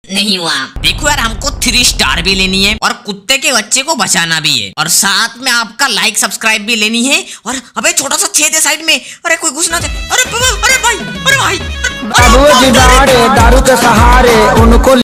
नहीं हुआ। देखो यार, हमको 3 स्टार भी लेनी है और कुत्ते के बच्चे को बचाना भी है और साथ में आपका लाइक सब्सक्राइब भी लेनी है। और अबे छोटा सा छेद है साइड में, अरे कोई घुसना दे। अरे भाई, अरे भाई, दारू के सहारे उनको